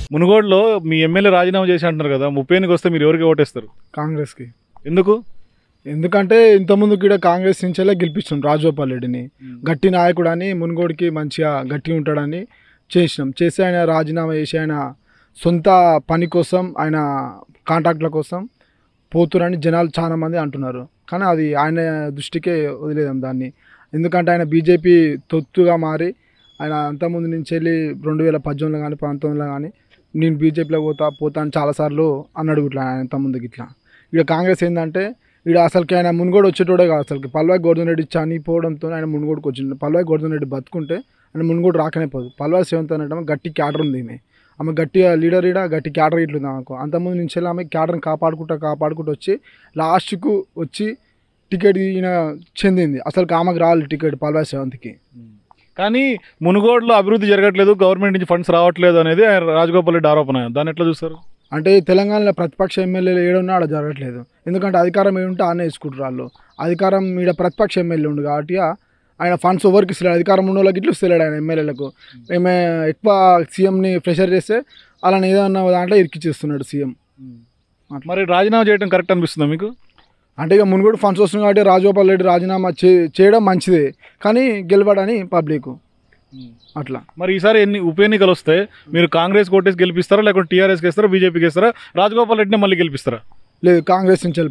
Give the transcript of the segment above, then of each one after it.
మునుగోడులో మీ ఎమ్మెల్యే రాజీనామా చేసి అంటున్నారు కదా, 30 వస్తే మీరు ఎవరికి ఓటేస్తారు? కాంగ్రెస్కి. ఎందుకు? ఎందుకంటే ఇంతకుముందు కూడా కాంగ్రెస్ నుంచెల్లా గెలిపించాం రాజగోపాల్ రెడ్డిని. గట్టి నాయకుడు అని, మునుగోడికి మంచిగా గట్టిగా ఉంటాడని చేసినాం. చేసి ఆయన రాజీనామా చేసి ఆయన సొంత పని కోసం, ఆయన కాంట్రాక్ట్ల కోసం పోతురని జనాలు చాలామంది అంటున్నారు. కానీ అది ఆయన దృష్టికే వదిలేదాం దాన్ని. ఎందుకంటే ఆయన బీజేపీ తొత్తుగా మారి ఆయన అంతకుముందు నుంచి వెళ్ళి 2018లో కానీ 19లో కానీ నేను బీజేపీలో పోతా అని చాలాసార్లు అన్నాడు. ఇట్లా ఆయన అంతకుముందుకి ఇట్లా ఇక కాంగ్రెస్ ఏంటంటే ఇక అసలుకి ఆయన మునుగోడు వచ్చేటోడే కాదు. అసలుకి పల్వాయి గోవర్ధన్ రెడ్డి చనిపోవడంతో ఆయన మునుగోడుకు వచ్చింది. పల్వాయి గోవర్ధన్ రెడ్డి బతుకుంటే ఆయన మునుగోడు రాకనే పోదు. పల్వాయి శ్రీవంత్ అనడం గట్టి క్యాడర్ ఉంది. ఆమె గట్టిగా లీడర్ గట్టి క్యాడర్ ఇట్లుంది ఆమెకు. అంతకుముందు నుంచి ఆమె క్యాడర్ని కాపాడుకుంటూ వచ్చి లాస్ట్కు వచ్చి టికెట్ ఈయన చెందింది. అసలు ఆమెకు రావాలి టికెట్ పల్వాయి శ్రీవంత్కి. కానీ మునుగోడులో అభివృద్ధి జరగట్లేదు, గవర్నమెంట్ నుంచి ఫండ్స్ రావట్లేదు అనేది రాజగోపాల్ రెడ్డి ఆరోపణ. దాన్ని ఎట్లా చూస్తారు? అంటే తెలంగాణలో ప్రతిపక్ష ఎమ్మెల్యేలు ఏడున్నా ఆడ జరగట్లేదు. ఎందుకంటే అధికారం ఏముంటే ఆనే వేసుకుంటారు వాళ్ళు. అధికారం ఈడ ప్రతిపక్ష ఎమ్మెల్యే ఉండు కాబట్టి ఆయన ఫండ్స్ ఎవరికి ఇస్తలేడు. అధికారం ఉన్న వాళ్ళకి ఇట్లా ఇస్తలేడు ఆయన ఎమ్మెల్యేలకు. ఏమే ఎక్కువ సీఎంని ప్రెషర్ చేస్తే అలానే ఏదన్నా దాంట్లో ఇరికిచ్చేస్తున్నాడు సీఎం. మరి రాజీనామా చేయడం కరెక్ట్ అనిపిస్తుందా మీకు? అంటే ఇక మునుగోడు ఫండ్స్ వస్తుంది కాబట్టి రాజగోపాల్ రెడ్డి రాజీనామా చేయడం మంచిదే, కానీ గెలవడని పబ్లిక్ అట్లా. మరి ఈసారి ఉప ఎన్నికలు వస్తే మీరు కాంగ్రెస్ కోటేసి గెలిపిస్తారా, లేకుంటే టీఆర్ఎస్కి వేస్తారా, బీజేపీకి వేస్తారా, రాజగోపాల్ రెడ్డిని మళ్ళీ గెలిపిస్తారా? లేదు, కాంగ్రెస్ నుంచి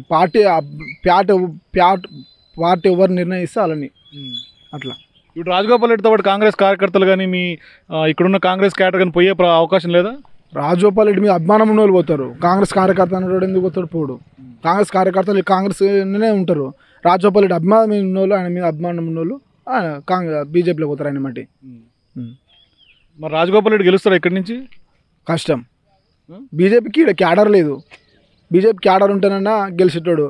పార్టీ ఎవరు నిర్ణయిస్తే అలాని అట్లా. ఇప్పుడు రాజగోపాల్ రెడ్డితో పాటు కాంగ్రెస్ కార్యకర్తలు కానీ మీ ఇక్కడున్న కాంగ్రెస్ క్యాడర్ కానీ పోయే అవకాశం లేదా? రాజగోపాల్ రెడ్డి మీద అభిమానం ఉన్న వాళ్ళు పోతారు. కాంగ్రెస్ కార్యకర్త అన్నవాడు ఎందుకు పోతాడు? పోడు. కాంగ్రెస్ కార్యకర్తలు కాంగ్రెస్నే ఉంటారు. రాజగోపాల్ రెడ్డి అభిమానం ఉన్నోళ్ళు, ఆయన మీద అభిమానం ఉన్నోళ్ళు బీజేపీలో పోతారు ఆయన మట్టి. మరి రాజగోపాల్ రెడ్డి గెలుస్తారా ఇక్కడి నుంచి? కష్టం. బీజేపీకి ఇక్కడ క్యాడర్ లేదు. BJP cadre ఉంటేనన్నా గెలిచేటోడు.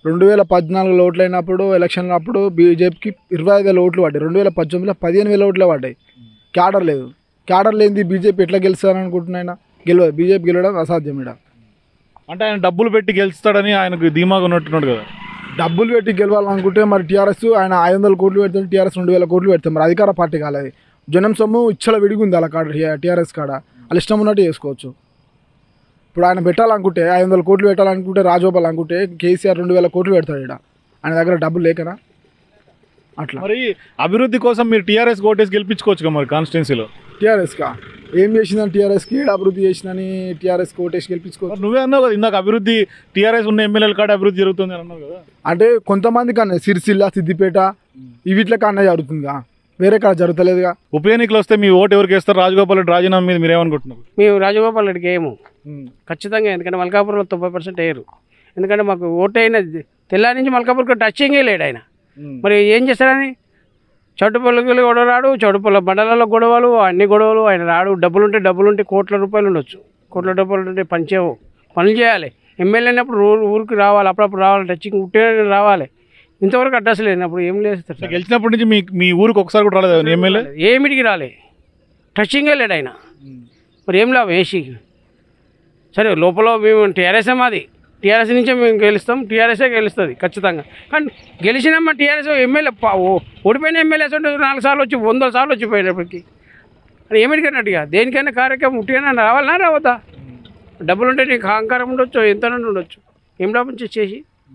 2014 ఓట్లు అయినప్పుడు ఎలక్షన్లు అప్పుడు బీజేపీకి 25,000 ఓట్లు పడ్డాయి. 2018లో 15,000 ఓట్లే పడ్డాయి. క్యాడర్ లేదు. క్యాడర్ లేనిది బీజేపీ ఎట్లా గెలుస్తారని అనుకుంటున్నాయినా? గెలవదు. బీజేపీ గెలవడం అసాధ్యం. ఇక్కడ అంటే ఆయన డబ్బులు పెట్టి గెలుస్తాడని ఆయనకు ధీమాగా ఉన్నట్టున్నాడు కదా. డబ్బులు పెట్టి గెలవాలనుకుంటే మరి టీఆర్ఎస్ ఆయన 500 కోట్లు పెడతాడు, టీఆర్ఎస్ 2,000 కోట్లు పెడతాం. మరి అధికార పార్టీ కాలేదు. జనం సొమ్ము ఇచ్చల విడిగుంది అలా కాడ టీఆర్ఎస్ కాడ. వాళ్ళు ఇష్టం ఉన్నట్టు చేసుకోవచ్చు. ఇప్పుడు ఆయన పెట్టాలనుకుంటే 500 కోట్లు పెట్టాలనుకుంటే రాజగోపాల్ అనుకుంటే కేసీఆర్ 2,000 కోట్లు పెడతాడు. ఇక్కడ ఆయన దగ్గర డబ్బులు లేకనా అట్లా. మరి అభివృద్ధి కోసం మీరు టీఆర్ఎస్ కోటేసి గెలిపించుకోవచ్చు మరి కాన్స్టిట్యున్సీలో. టీఆర్ఎస్కా ఏం చేసిందని టీఆర్ఎస్కి అభివృద్ధి చేసిందని టీఆర్ఎస్ కోటేసి గెలిపించుకోవచ్చు. నువ్వే అన్నావు కదా ఇందాక, అభివృద్ధి టీఆర్ఎస్ ఉన్న ఎమ్మెల్యేల కాడ అభివృద్ధి జరుగుతుంది అని అన్నావు కదా. అంటే కొంతమంది కన్నా సిరిసిల్ల, సిద్దిపేట వీటిలో కన్నా జరుగుతుందిగా, వేరే కాడ జరుగుతలేదుగా. ఉప ఎన్నికలు వస్తే మీ ఓటు ఎవరికి వేస్తారు? రాజగోపాల్ రెడ్డి రాజీనామా మీద మీరు ఏమనుకుంటున్నారు? మేము రాజగోపాల్ రెడ్డికి ఏమో ఖచ్చితంగా. ఎందుకంటే మల్కాపూర్లో 90% వేయరు. ఎందుకంటే మాకు ఓటు అయిన తెల్లారి నుంచి మల్కాపూర్కి టచింగే లేడు ఆయన. మరి ఏం చేస్తారని చౌటుపల్లికి గొడవ రాడు, చౌటుపల్లి మండలాల్లో గొడవలు, అన్ని గొడవలు. ఆయన రాడు. డబ్బులుంటే కోట్ల రూపాయలు ఉండొచ్చు. కోట్ల రూపాయలు ఉంటే పనులు చేయాలి. ఎమ్మెల్యే అయినప్పుడు ఊరికి రావాలి, అప్పుడప్పుడు రావాలి, టచింగ్ ఉంటే రావాలి. ఇంతవరకు అడ్రస్ లేనప్పుడు ఏం లేదు. గెలిచినప్పటి నుంచి మీ ఊరికి ఒకసారి కూడా రాలేదు ఎమ్మెల్యే? ఏమిటికి రాలే, టచింగే లేడు ఆయన. మరి ఏం లాభం వేసి? సరే లోపల మేము టీఆర్ఎస్ఏ మాది, టీఆర్ఎస్ నుంచే మేము గెలుస్తాం, టీఆర్ఎస్ఏ గెలుస్తుంది ఖచ్చితంగా. కానీ గెలిచినమ్మా టీఆర్ఎస్ ఎమ్మెల్యే ఓడిపోయిన ఎమ్మెల్యేస్ ఉంటే 4 సార్లు వచ్చి 100 సార్లు వచ్చిపోయినప్పటికీ అది ఏమిటికన్నట్టుగా దేనికైనా కార్యక్రమం ఉట్టిగా రావాలన్నా రావద్దా? డబ్బులుంటే నీకు అహంకారం ఉండొచ్చు, ఎంత ఉండొచ్చు. ఏం లాభం చేసి?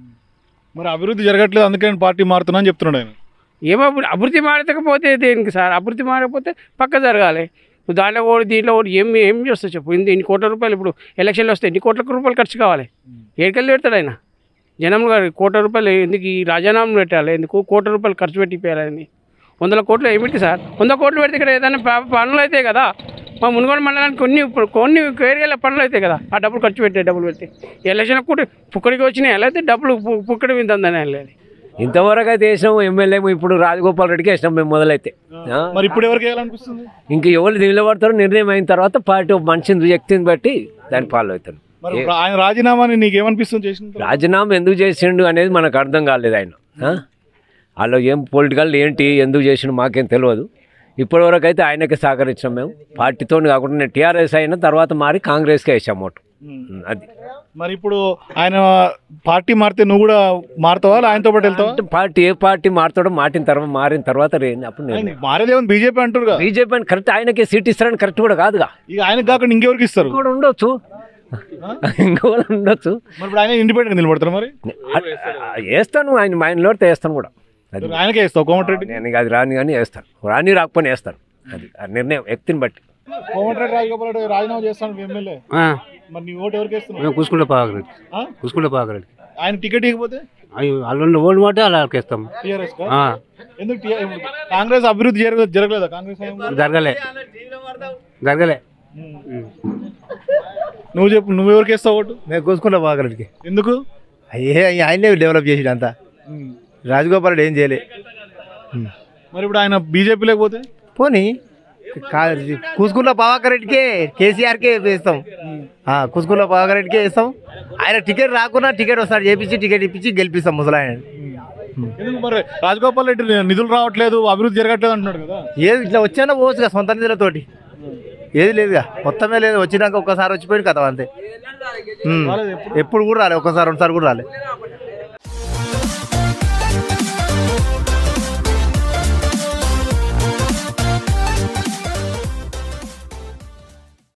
మరి అభివృద్ధి జరగట్లేదు అందుకే నేను పార్టీ మారుతున్నా అని చెప్తున్నాడు ఆయన. ఏమో అభివృద్ధి మారకపోతే దేనికి సార్? అభివృద్ధి మారకపోతే పక్క జరగాలి. దాంట్లో దీంట్లో ఏం చేస్తా చెప్పు? ఇన్ని కోట్ల రూపాయలు ఇప్పుడు ఎలక్షన్లు వస్తే ఎన్ని కోట్ల రూపాయలు ఖర్చు కావాలి? ఏడుకెళ్ళి పెడతాడు ఆయన? జనం గారు కోట్ల రూపాయలు ఎందుకు ఈ రాజీనామా పెట్టాలి? ఎందుకు కోట్ల రూపాయలు ఖర్చు పెట్టిపోయారని? 100 కోట్లు ఏమిటి సార్? 100 కోట్లు పెడితే ఇక్కడ ఏదైనా పనులు అవుతాయి కదా. మా మునుగోడు మండలానికి కొన్ని ఏరియాల పనులు అవుతాయి కదా. ఆ డబ్బులు ఖర్చు డబ్బులు పెడితే ఎలక్షన్ కూడా పుక్కడికి వచ్చినాయి. ఎలా అయితే డబ్బులు పుక్కడి విందని వెళ్ళేది. ఇంతవరకు అయితే వేసినాము ఎమ్మెల్యే. ఇప్పుడు రాజగోపాల్ రెడ్డికి వేసినాం మేము మొదలైతే. మరి ఇప్పుడు ఎవరికి వేయాలనిపిస్తుంది? ఇంక ఎవరు నిలబడతారో నిర్ణయం అయిన తర్వాత పార్టీ మనిషిని వ్యక్తిని బట్టి దాన్ని ఫాలో అవుతారు. ఆయన రాజీనామాని నీకేమనిపిస్తుంది? రాజీనామా ఎందుకు చేసిండు అనేది మనకు అర్థం కాలేదు. ఆయన వాళ్ళు ఏం పొలిటికల్ ఏంటి ఎందుకు చేసిండు మాకేం తెలియదు. ఇప్పటివరకు అయితే ఆయనకి సహకరించాం మేము. పార్టీతో కాకుండా టీఆర్ఎస్ అయిన తర్వాత మారి కాంగ్రెస్కి వేసాం ఓటు. అది మరి ఇప్పుడు ఆయన పార్టీ మారితే నువ్వు కూడా మారుతావా ఆయనతో పాటు వెళ్తావా? అంటే పార్టీ ఏ పార్టీ మారుతాడో మారిన తర్వాత అప్పుడు నేను మారేదేమో బీజేపీ అంటారు కదా. బీజేపీ అని కరెక్ట్ ఆయనకే సీట్ ఇస్తారని కరెక్ట్ కూడా కాదుగా. ఇక ఆయనకు కాకుండా ఇంకెవరికి ఇస్తారు? కూడా ఉండొచ్చు, ఇంకోళ్ళు ఉండొచ్చు. మరి ఇప్పుడు ఆయన ఇండిపెండెంట్ నిలబడతారు. మరి వేస్తాను ఆయన లోడితే వేస్తాను కూడా. అది ఆయనకే వేస్తావు కోమటిరెడ్డి? నేను అది రాని కానీ వేస్తాను, రాని రాకపోయినా వేస్తాను. అది ఆ నిర్ణయం వ్యక్తిని బట్టి. కోమటిరెడ్డి రాజగోపాల్ రెడ్డి రాజీనామా చేస్తాను ఎమ్మెల్యే, మరి నీ ఓటు ఎవరికి వేస్తున్నావు? కూసుకుంటే పాకరెడ్డి ఆయన టికెట్ ఇవ్వకపోతే వాళ్ళు ఓల్డ్ మాట అలా వేస్తాం. టీఆర్ఎస్ కా? ఎందుకు కాంగ్రెస్ అభివృద్ధి జరగలేదా కాంగ్రెస్ హయాంలో? జరగలే నువ్వు చెప్పు, నువ్వు ఎవరికి వేస్తావు ఓటు? మేము కూసుకుంటా పాకరెడ్డికి. ఎందుకు? ఆయనే డెవలప్ చేసాడు అంతా. రాజగోపాల్ రెడ్డి ఏం చేయలే. మరి ఇప్పుడు ఆయన బీజేపీ లేకపోతే పోనీ కూసుకున్న పవాకరెడ్డికే కేసీఆర్కే వేస్తాం. కూసుకున్న పవాకరెడ్డికే వేస్తాం. ఆయన టికెట్ రాకున్నా టికెట్ వస్తాడు, చేపించి టికెట్ ఇప్పించి గెలిపిస్తాం ముసలాయన. ఎందుకు మరి రాజగోపాల్ రెడ్డి నిధులు రావట్లేదు, అభివృద్ధి జరగట్లేదు అంటున్నాడు కదా? ఏది ఇట్లా వచ్చానో పోవచ్చుగా సొంత నిధులతోటి. ఏది లేదుగా, మొత్తమే లేదు. వచ్చినాక ఒక్కసారి వచ్చిపోయింది కదా అంతే. ఎప్పుడు కూడా రాలే, ఒక్కసారి రెండుసార్లు కూడా రాలే.